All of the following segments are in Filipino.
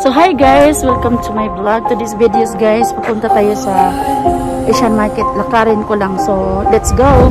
So hi guys, welcome to my vlog. To these videos guys, pupunta tayo sa Asian Market. Lakarin ko lang. So let's go.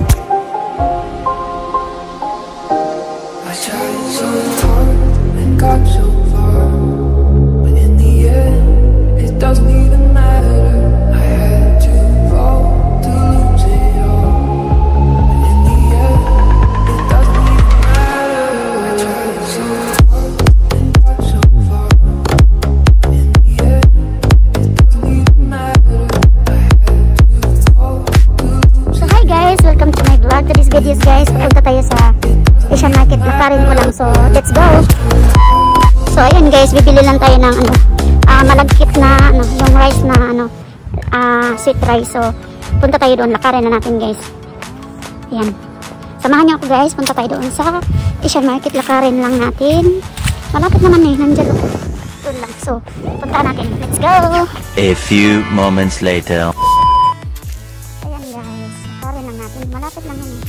I tried so hard and got so far, but in the end it doesn't even matter. I had to fall to lose it all, but in the end it doesn't even matter. I tried so hard and got so far, but in the end it doesn't even matter. I had to fall to lose it. So hi guys, welcome to my vlog. To these videos guys, pupunta tayo sa Asian Market. Lakarin ko lang. So let's go. So ayun guys, bibili lang tayo ng malagkit na yung rice na sweet rice. So punta tayo doon, lakarin na natin guys. Ayan. Samahan niyo ako guys, punta tayo doon sa Asian Market. Lakarin lang natin. Malapit naman nandiyan doon lang. So punta natin. Let's go. A few moments later. Ayan guys, lakarin lang natin. Malapit lang yun.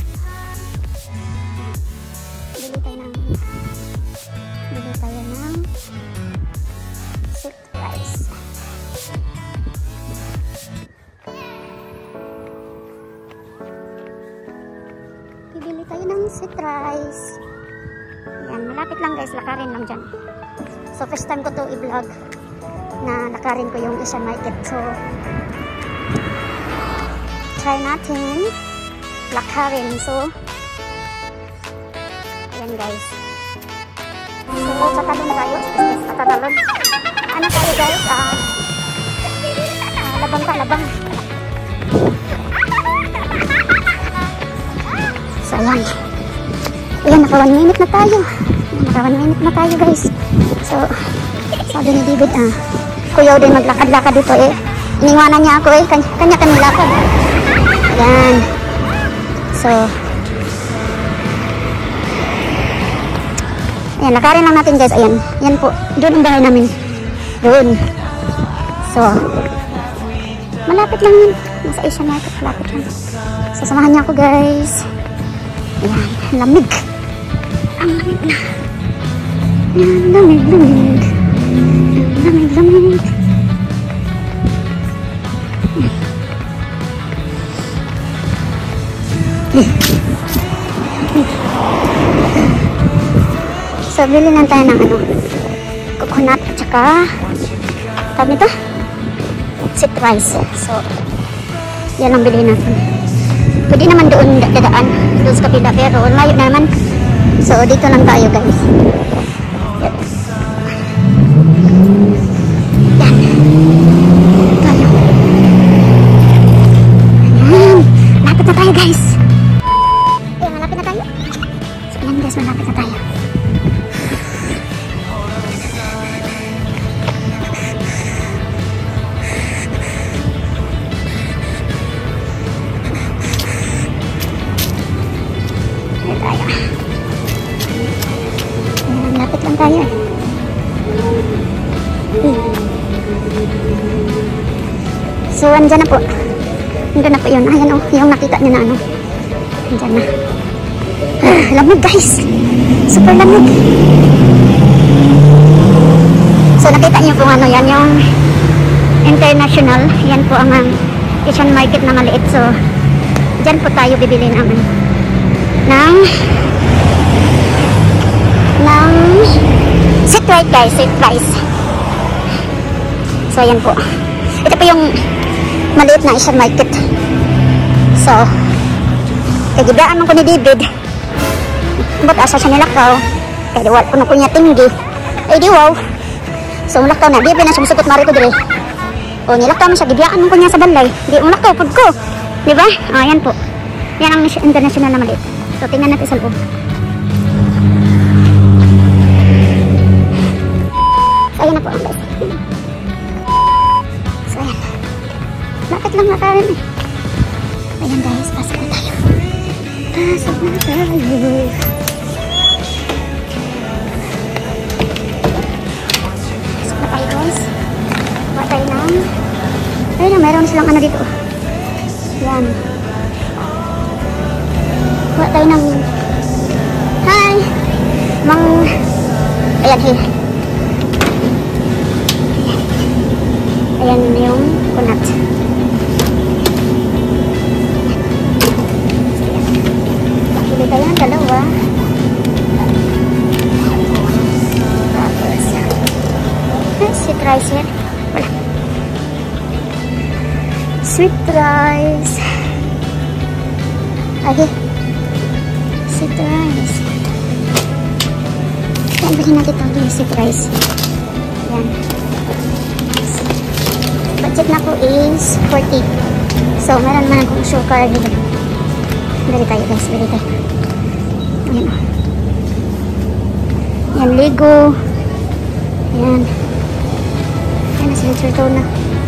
Bili tayo ng sweet rice. Bibili tayo ng sweet rice. Ayan, malapit lang guys, lakarin lang dyan. So first time ko to i-vlog na lakarin ko yung Asian Market. So try natin lakarin. So ayan guys. So tatalon tayo. Tatalon. Ano tayo guys? Labang ka, labang. So ayan. Ayan, naka 1 minute na tayo. Naka 1 minute na tayo guys. So sabi ni David, kuya din maglakad-lakad dito eh. Iniwanan niya ako eh. Kanya-kanya lakad. Ayan. So ayan, lakarin lang natin guys. Ayan, yan po. Doon ang bahay namin. Doon. So malapit lang yun. Nasa Asian Market, malapit lang. So samahan niya ako guys. Ayan, lamig. Ang lamig na. Ayan, lamig, lamig. Lamig, lamig. So, bili lang tayo ng coconut at saka tawag nito? Sweet rice. So, yan ang bilhin natin. Pwede naman doon dadaan, doon sa kapila, pero layo naman. So, dito lang tayo guys. Yan. Yan. Tayo. Ayan. Malapit na tayo guys. Ayan, malapit na tayo. So, ayan guys, malapit na tayo. Lapit lang tayo eh. So andyan na po. Andyan na po yun. Ayan o, yung nakita nyo na andyan na. Lamig guys. Super lamig. So nakita nyo kung ano yan, yung international. Yan po ang Asian Market na maliit. So dyan po tayo bibili namin ng sweet rice guys, sweet rice. So ayan po. Ito po yung maliit na Asian Market. So kagigaan mo ko ni David. Ba't asa siya nilakaw? Kaya diwal ko na niya tinggi. Ay di wow. So mulakaw na. Di ba na sumusugot marito dire. O nilakaw mo siya. Gibiaan mo ko niya sa balay. Di mulakaw po ko. Diba? Ayan po. Yan ang international na maliit. So tingnan natin sa loob. So ayan na po ang guys. So ayan. Lapit lang lakarin eh. Ayan guys, pasok na tayo. Pasok na tayo. Pasok na tayo guys. Kuha tayo ng ayun na, mayroon silang ano dito. Yan. Kuha tayo ng hi! Ayan, hey. Ayan yung kunat. Pili tayo ng dalawa. Tapos, sweet rice here. Wala. Sweet rice. Okay. Sweet rice. Tambahin natin itong sweet rice. Ayan. Budget na ko is 40. So, meron man akong sugar dito. Bili tayo guys, bili tayo. Ayan. Ayan, Lego. Ayan. Ayan na sila turtle na.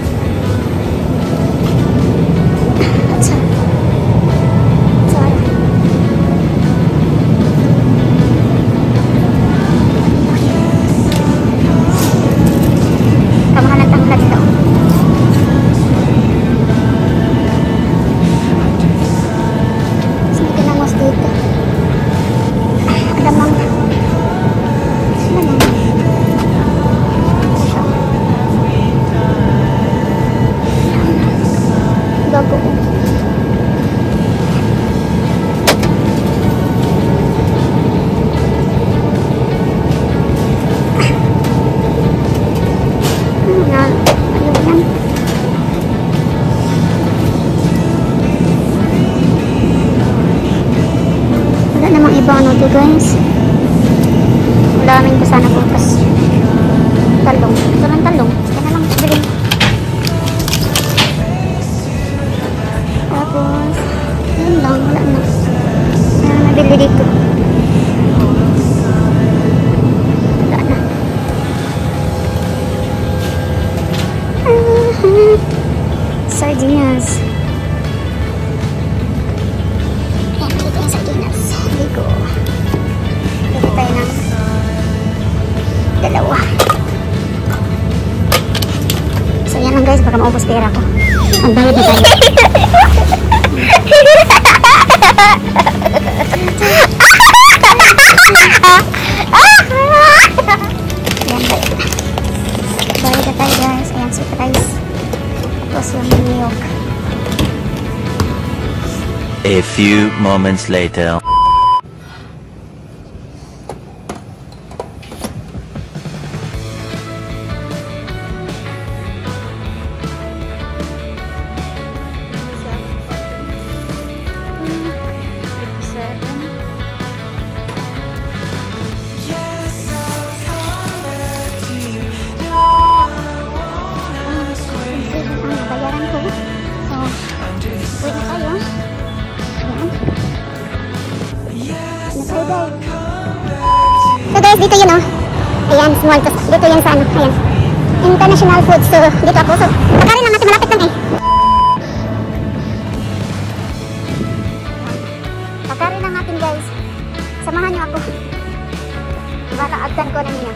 Ano to guys, daming ko sana bukas. Talong, ito lang talong, kaya lang bilhin. Tapos yun lang, wala na. Wala na nabili dito. Wala na. Sardinas. Dalawa. So yan lang guys, baka maubos pera ko. Ang bayad na tayo. Ayan, bayad na tayo guys. Ayan, sweet rice. Tapos yung milk. A few moments later. So guys, dito yun oh. Ayan, small to. Dito yun sa ano. Ayan. International food. So, dito ako. So, pagkarin lang natin. Malapit lang eh. Pagkarin lang natin guys. Samahan nyo ako. Baka agdan ko na niya.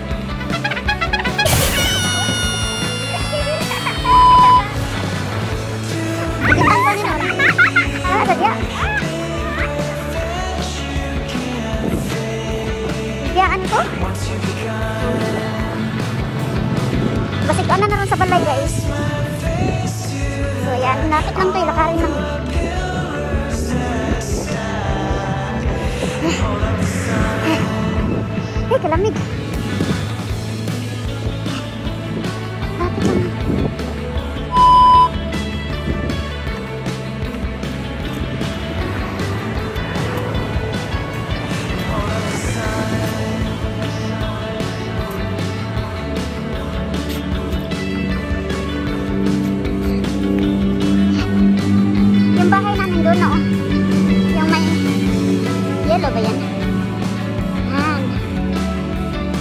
Bigitan ko nyo. Ah, sadya. Biyaan ko. Basig ko na ron sa balay guys. So yan, lapit lang to, ilakarin lang. Ay, kalamig. Lapit lang. Doon na oh. Yung may yellow ba yan? Yan.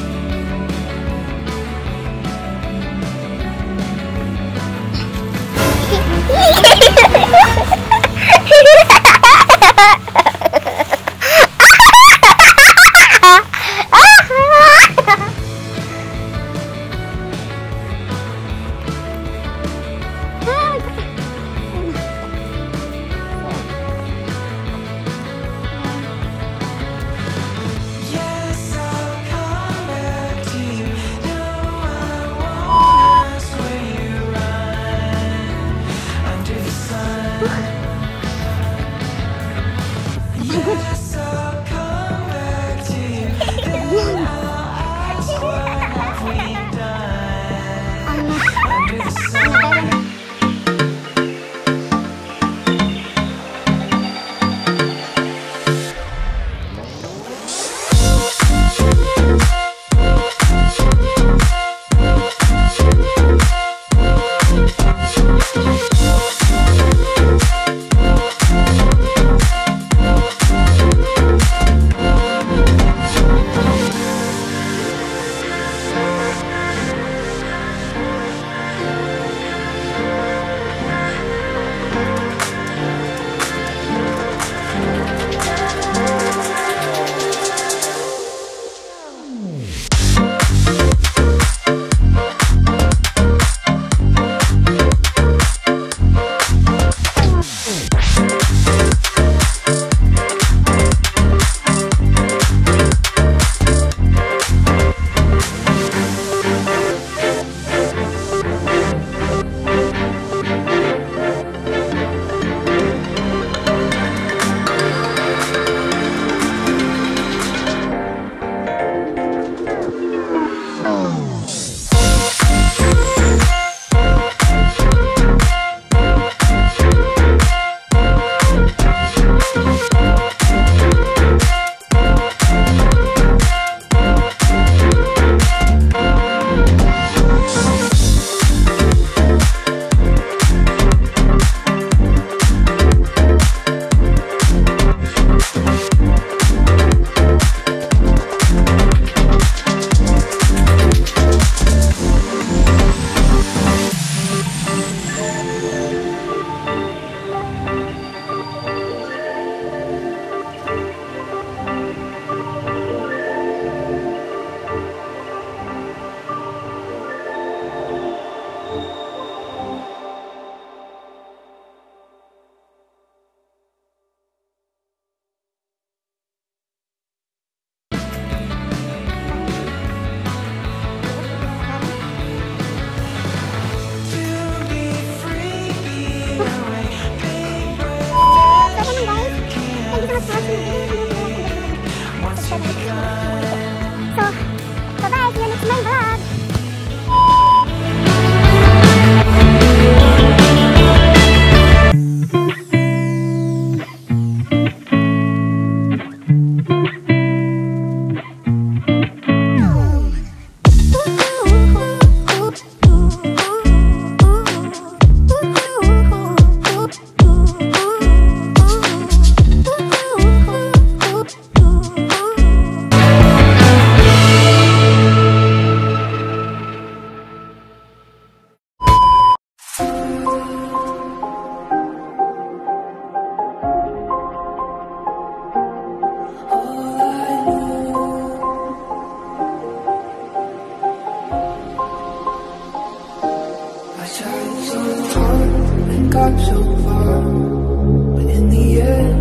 Got so far, but in the end